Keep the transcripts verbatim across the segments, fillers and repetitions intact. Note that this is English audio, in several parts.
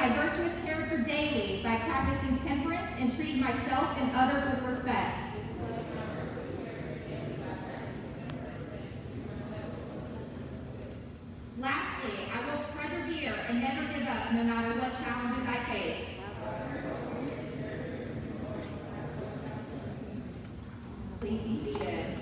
my virtuous character daily by practicing temperance and treating myself and others with respect. Lastly, I will persevere and never give up no matter what challenges I face. Please be seated.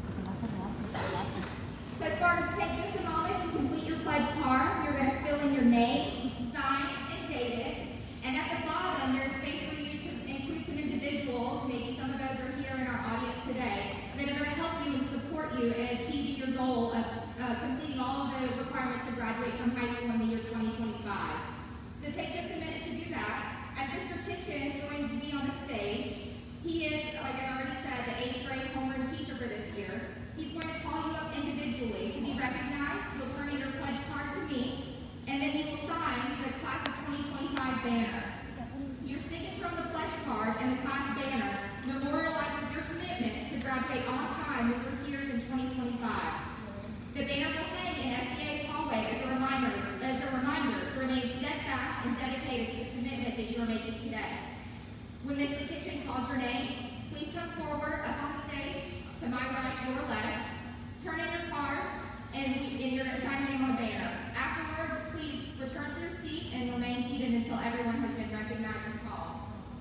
So first, take just a moment to complete your pledge card. You're going to fill in your name, sign, and date it. And at the bottom, there's space for you to include some individuals, maybe some of those are here in our audience today, that are going to help you and support you in achieving your goal of uh, completing all of the requirements to graduate from high school in the year twenty twenty-five. So take just a minute to do that. As Mister Kitchen joins me on the stage, he is, like I already said, the eighth grade homeroom teacher for this year. He's going to call you up individually to be recognized. You'll turn in your pledge card to me, and then you will sign the class of twenty twenty-five banner. Your signature on the pledge card and the class banner memorializes your commitment to graduate on time with your peers in twenty twenty-five. The banner will hang in S C A's hallway as a reminder, as a reminder to remain steadfast and dedicated to the commitment that you are making today. When Mister Kitchen calls your name, please come forward up on the stage to my right, your left. Turn in your card, and, and you're going to sign your name on the banner. Afterwards, please return to your seat and remain seated until everyone has been recognized and called.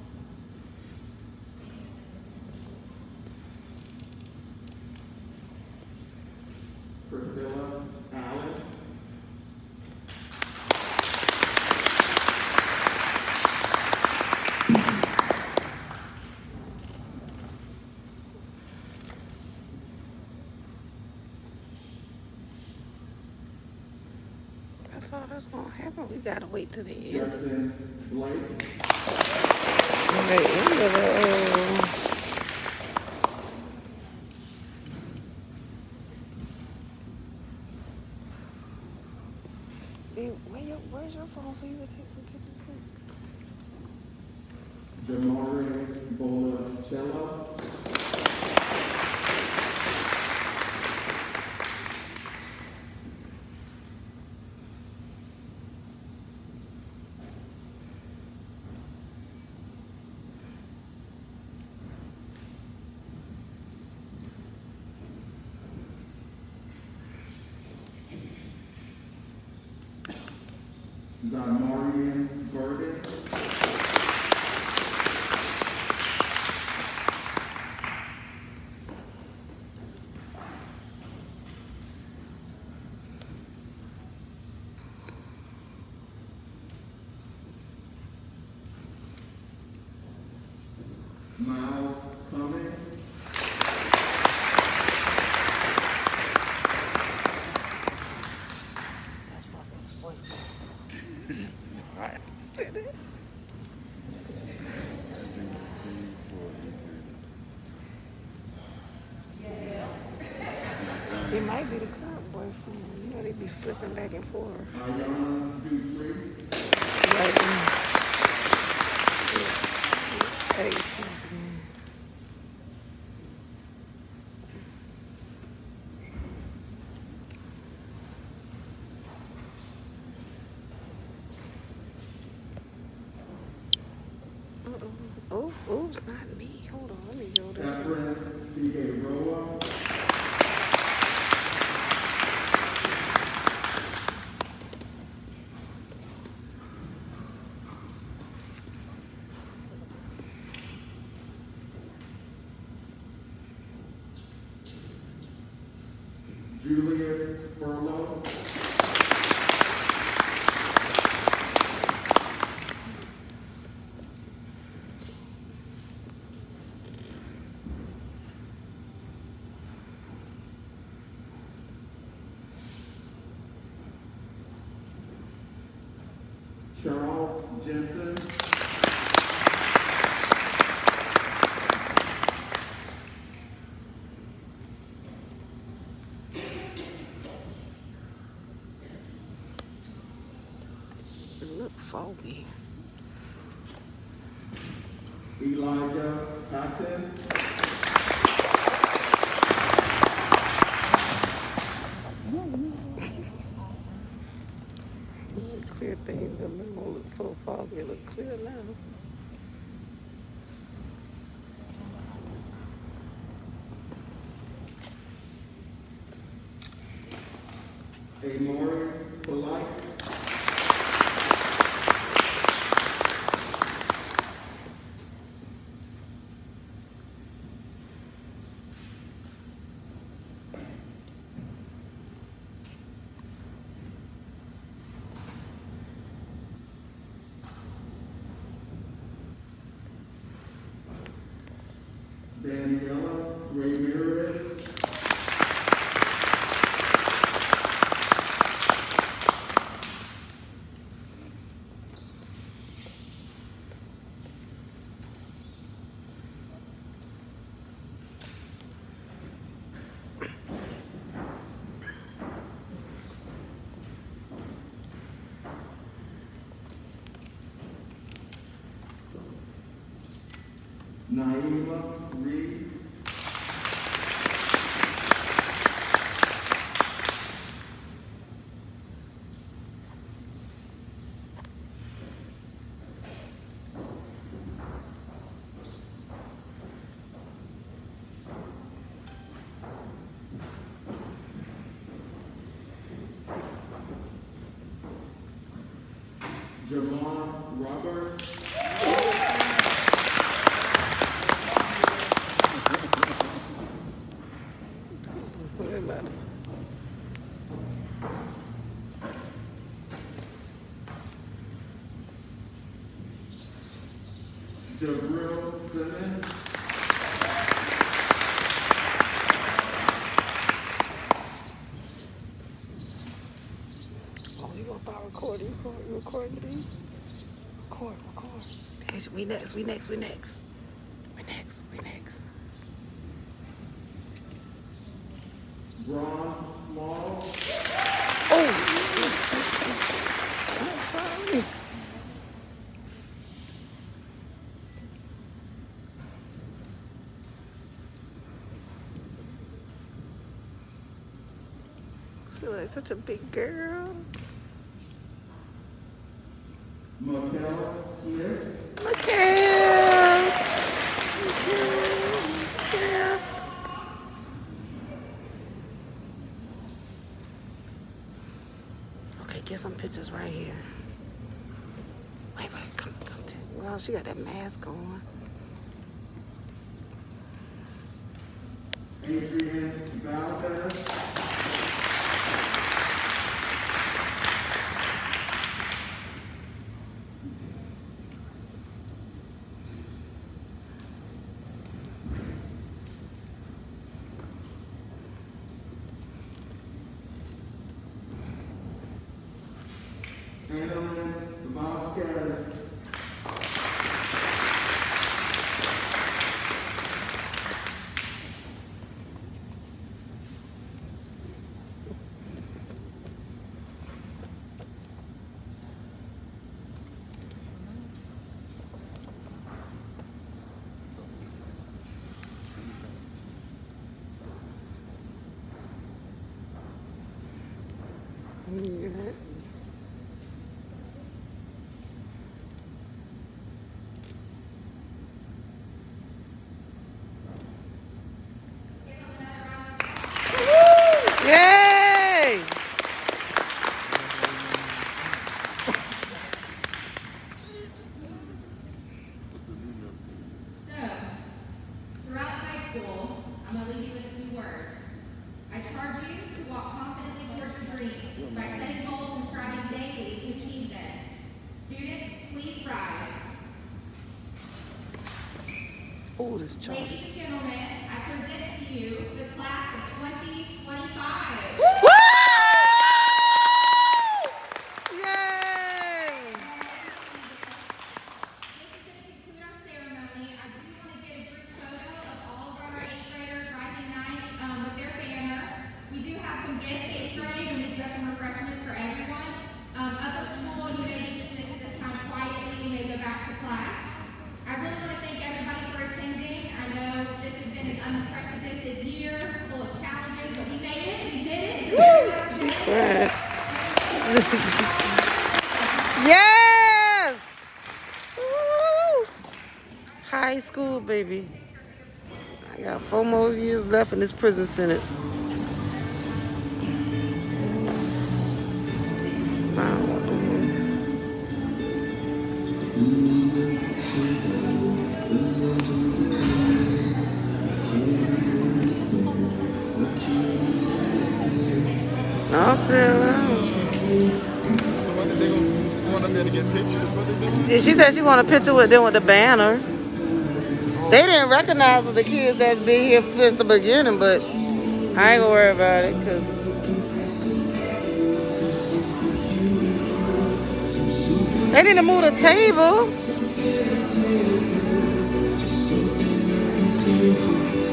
Priscilla Allen. That's all that's gonna happen. We gotta wait till the end. Justin Blake. The end of the, uh, Where your, where's your phone so you can take some pictures? Jamari Bolacello. Damarian Burden. Miles Cummings. It might be the current boyfriend. You know, they be flipping back and forth. Ayana Dupree. Like, hey, it's too soon. Oh, oops, not me. Hold on, let me go this way. Catherine Figueroa. Julius Furlow. Charles Jensen. Look foggy. Elijah Patton. clear things up. It won't look so foggy. It look clear now. Amori Polite. Daniela Ramirez. Naima Reed. Javon Robert. Jabril Simmons. Oh, you gonna start recording? Record, you recording these? Record, record. Hey, we next, we next, we next. We next, we next. Ron Small. Oh, I'm sorry. She like such a big girl. Mikel Smith. Mikel. Yeah. Okay, get some pictures right here. Wait, wait, come, come to. Well, she got that mask on. Adrian Valdez. Annalyn Vasquez. Yeah. Yay! So, throughout high school, I'm going to leave you with a few words. I charge you to walk confidently towards your dreams by setting goals and striving daily to achieve them. Students, please rise. Oh, this child. Ladies and gentlemen, I present to you the class of twenty twenty-five. Woo! Yay! This is going to conclude our ceremony. I do want to get a group photo of all of our eighth graders rising night um, with their banner. We do have some gifts eighth grade, and we do have some refreshments for everyone. Um, up at school, you may need to sit this time quietly. You may go back to class. I really want to thank everybody for attending. I know this has been an unprecedented year, full of challenges, but we made it. We did it. She cried. high school, baby. I got four more years left in this prison sentence. I'm still out. She said she want a picture with them with the banner. They didn't recognize the kids that's been here since the beginning, but I ain't gonna worry about it, cause they need to move the table.